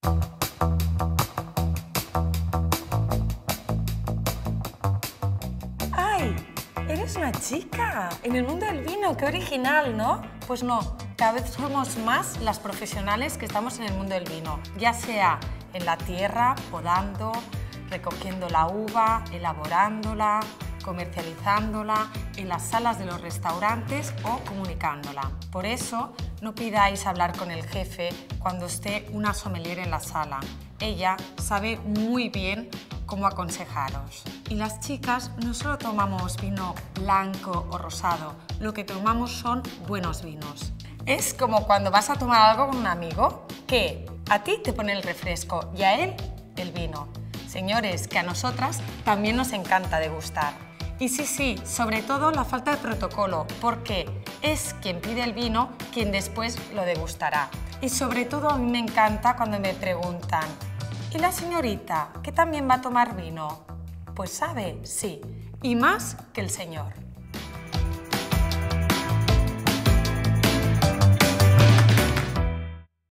¡Ay! Eres una chica en el mundo del vino, qué original, ¿no? Pues no, cada vez somos más las profesionales que estamos en el mundo del vino, ya sea en la tierra, podando, recogiendo la uva, elaborándola, comercializándola, en las salas de los restaurantes o comunicándola. Por eso, no pidáis hablar con el jefe cuando esté una sommelier en la sala. Ella sabe muy bien cómo aconsejaros. Y las chicas no solo tomamos vino blanco o rosado, lo que tomamos son buenos vinos. Es como cuando vas a tomar algo con un amigo, que a ti te pone el refresco y a él el vino. Señores, que a nosotras también nos encanta degustar. Y sí, sobre todo la falta de protocolo, porque es quien pide el vino quien después lo degustará. Y sobre todo a mí me encanta cuando me preguntan: ¿y la señorita, que también va a tomar vino? Pues sabe, sí, y más que el señor.